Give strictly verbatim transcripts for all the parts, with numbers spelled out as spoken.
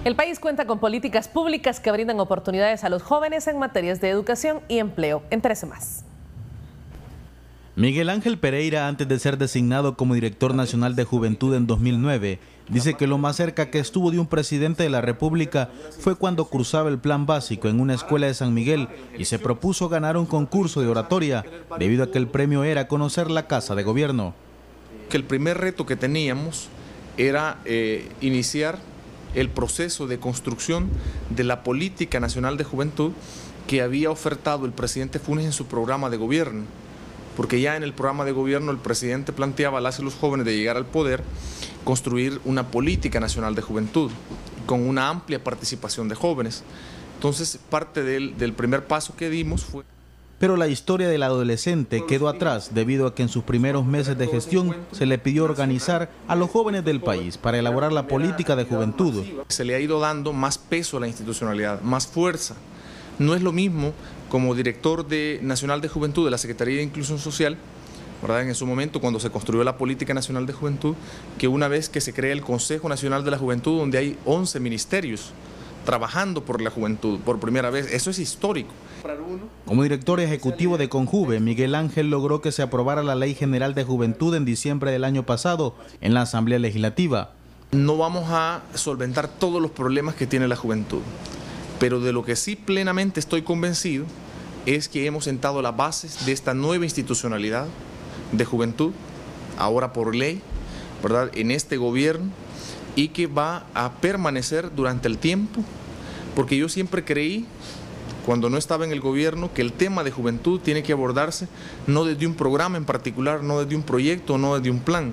El país cuenta con políticas públicas que brindan oportunidades a los jóvenes en materias de educación y empleo. Entérese más. Miguel Ángel Pereira, antes de ser designado como director nacional de Juventud en dos mil nueve, dice que lo más cerca que estuvo de un presidente de la República fue cuando cursaba el plan básico en una escuela de San Miguel y se propuso ganar un concurso de oratoria, debido a que el premio era conocer la Casa de Gobierno. Que el primer reto que teníamos era eh, iniciar el proceso de construcción de la Política Nacional de Juventud que había ofertado el presidente Funes en su programa de gobierno. Porque ya en el programa de gobierno el presidente planteaba a las y los jóvenes de llegar al poder construir una política nacional de juventud con una amplia participación de jóvenes. Entonces parte del, del primer paso que dimos fue... Pero la historia del adolescente quedó atrás debido a que en sus primeros meses de gestión se le pidió organizar a los jóvenes del país para elaborar la política de juventud. Se le ha ido dando más peso a la institucionalidad, más fuerza. No es lo mismo como director de, nacional de Juventud de la Secretaría de Inclusión Social, ¿verdad? En su momento cuando se construyó la Política Nacional de Juventud, que una vez que se crea el Consejo Nacional de la Juventud, donde hay once ministerios trabajando por la juventud por primera vez, eso es histórico. Como director ejecutivo de Conjuve, Miguel Ángel logró que se aprobara la Ley General de Juventud en diciembre del año pasado en la Asamblea Legislativa. No vamos a solventar todos los problemas que tiene la juventud, pero de lo que sí plenamente estoy convencido es que hemos sentado las bases de esta nueva institucionalidad de juventud, ahora por ley, ¿verdad?, en este gobierno, y que va a permanecer durante el tiempo, porque yo siempre creí, cuando no estaba en el gobierno, que el tema de juventud tiene que abordarse no desde un programa en particular, no desde un proyecto, no desde un plan.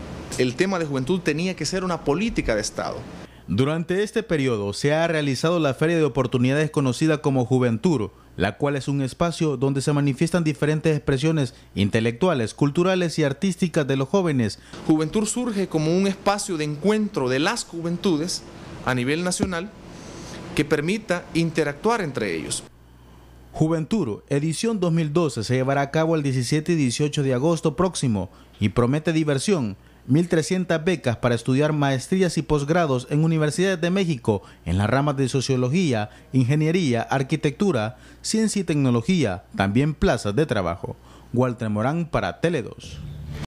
El tema de juventud tenía que ser una política de Estado. Durante este periodo se ha realizado la Feria de Oportunidades conocida como Juventur, la cual es un espacio donde se manifiestan diferentes expresiones intelectuales, culturales y artísticas de los jóvenes. Juventur surge como un espacio de encuentro de las juventudes a nivel nacional que permita interactuar entre ellos. Juventur, edición dos mil doce, se llevará a cabo el diecisiete y dieciocho de agosto próximo y promete diversión. mil trescientas becas para estudiar maestrías y posgrados en universidades de México en las ramas de sociología, ingeniería, arquitectura, ciencia y tecnología, también plazas de trabajo. Walter Morán para Tele dos.